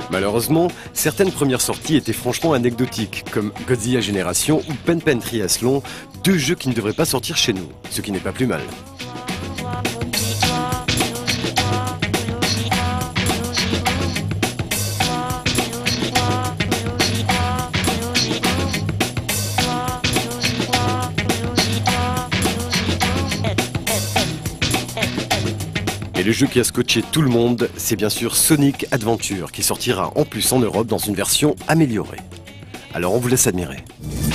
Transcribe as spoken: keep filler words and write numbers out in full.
Malheureusement, certaines premières sorties étaient franchement anecdotiques, comme Godzilla Génération ou Pen Pen Triathlon, deux jeux qui ne devraient pas sortir chez nous, ce qui n'est pas plus mal. Et le jeu qui a scotché tout le monde, c'est bien sûr Sonic Adventure, qui sortira en plus en Europe dans une version améliorée. Alors on vous laisse admirer.